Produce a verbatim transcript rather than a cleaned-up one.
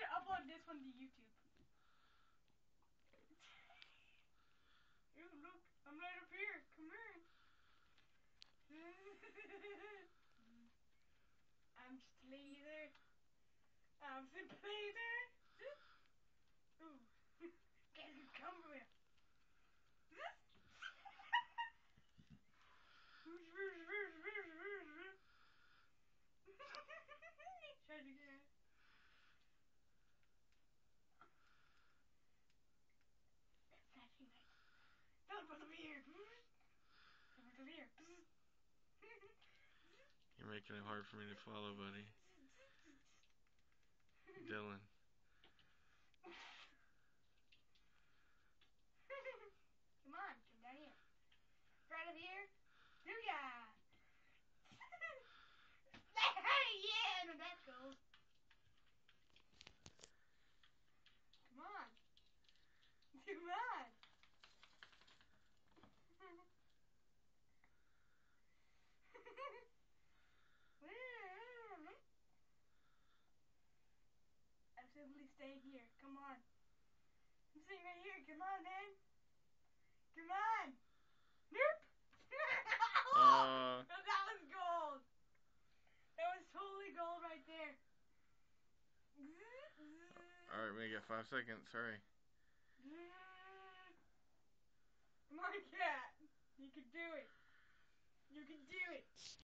should upload this one to YouTube. Ew, look, I'm right up here. Come here. I'm just a laser. I'm simple laser. Ooh. Guess who's coming with? Try to get it. Flashing lights. Don't put them here. Don't put them here. You're making it hard for me to follow, buddy. Dylan. Come on, come down here. Right up here. Booyah! Yeah, no, that's cool. Come on. Come on. I'm simply staying here. Come on. I'm sitting right here. Come on, man. Come on. Nope. Uh, That was gold. That was totally gold right there. Alright, we got five seconds. Hurry. Come on, cat. You can do it. You can do it.